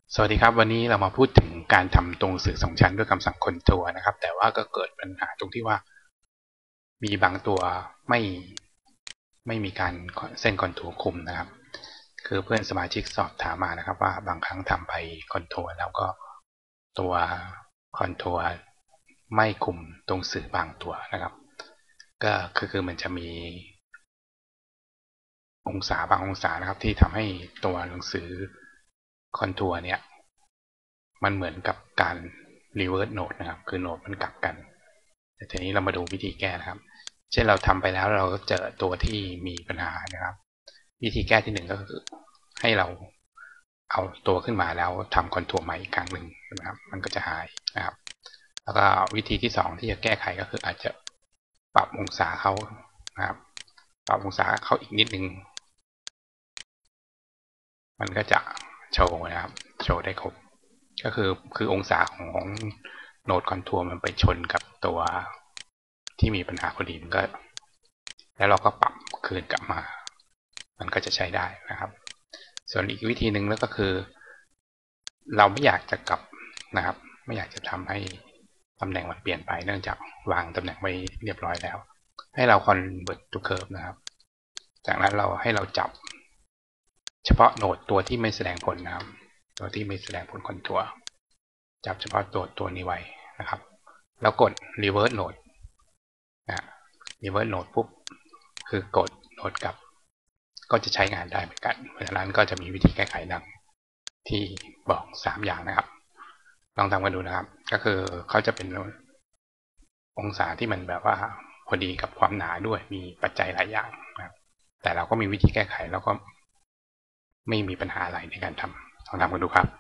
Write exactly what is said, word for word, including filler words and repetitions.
สวัสดีครับวันนี้เรามาพูดถึงการทำตัวหนังสือสองชั้นด้วยคำสั่งคอนทัวร์นะครับแต่ว่าก็เกิดปัญหาตรงที่ว่ามีบางตัวไม่ไม่มีการเส้นคอนทัวร์คุมนะครับคือเพื่อนสมาชิกสอบถามมานะครับว่าบางครั้งทำไปคอนทัวร์แล้วก็ตัวคอนทัวร์ไม่คุมตรงสื่อบางตัวนะครับก็คือคือมันจะมีองศาบางองศานะครับที่ทำให้ตัวหนังสือคอนทัวร์เนี่ยมันเหมือนกับการ reverse node นะครับคือโนดมันกลับกันแต่ทีนี้เรามาดูวิธีแก้นะครับเช่นเราทำไปแล้วเราก็เจอตัวที่มีปัญหานะครับวิธีแก้ที่หนึ่งก็คือให้เราเอาตัวขึ้นมาแล้วทำคอนทัวร์ใหม่อีกครั้งหนึ่งนะครับมันก็จะหายนะครับแล้วก็วิธีที่สองที่จะแก้ไขก็คืออาจจะปรับองศาเขานะครับปรับองศาเขาอีกนิดนึงมันก็จะโชว์นะครับโชว์ได้ครบก็คือคือองศาของโนดคอนทัวร์มันไปชนกับตัวที่มีปัญหาพอดีมันก็แล้วเราก็ปรับคืนกลับมามันก็จะใช้ได้นะครับส่วนอีกวิธีหนึ่งแล้วก็คือเราไม่อยากจะกลับนะครับไม่อยากจะทำให้ตำแหน่งมันเปลี่ยนไปเนื่องจากวางตำแหน่งไว้เรียบร้อยแล้วให้เรา convert to curve นะครับจากนั้นเราให้เราจับเฉพาะโนดตัวที่ไม่แสดงผลนะครับตัวที่ไม่แสดงผลคอนทัวร์จับเฉพาะตัวตัวนี้ไว้นะครับแล้วกด reverse node นะ reverse node ปุ๊บคือกดโนดกลับก็จะใช้งานได้เหมือนกันเพราะฉะนั้นก็จะมีวิธีแก้ไขดังที่บอกสามอย่างนะครับลองทำกันดูนะครับก็คือเขาจะเป็นองศาที่มันแบบว่าพอดีกับความหนาด้วยมีปัจจัยหลายอย่างนะครับแต่เราก็มีวิธีแก้ไขแล้วก็ไม่มีปัญหาอะไรในการทำลองทำกันดูครับ